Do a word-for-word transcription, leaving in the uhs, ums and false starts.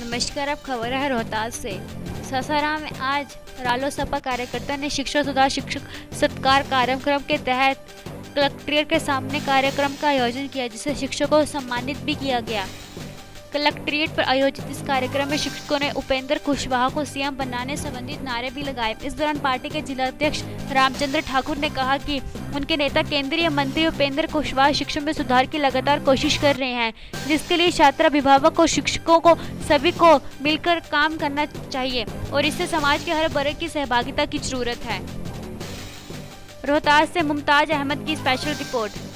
नमस्कार, अब खबर है रोहतास से। सासाराम में आज रालोसपा कार्यकर्ता ने शिक्षक सुधार शिक्षक सत्कार कार्यक्रम के तहत कलेक्ट्रेट के सामने कार्यक्रम का आयोजन किया, जिससे शिक्षकों को सम्मानित भी किया गया। कलेक्ट्रेट पर आयोजित इस कार्यक्रम में शिक्षकों ने उपेंद्र कुशवाहा को सीएम बनाने संबंधित नारे भी लगाए। इस दौरान पार्टी के जिलाध्यक्ष रामचंद्र ठाकुर ने कहा कि उनके नेता केंद्रीय मंत्री उपेंद्र कुशवाहा शिक्षा में सुधार की लगातार कोशिश कर रहे हैं, जिसके लिए छात्र, अभिभावक और शिक्षकों को सभी को मिलकर काम करना चाहिए और इससे समाज के हर वर्ग की सहभागिता की जरूरत है। रोहतास से मुमताज अहमद की स्पेशल रिपोर्ट।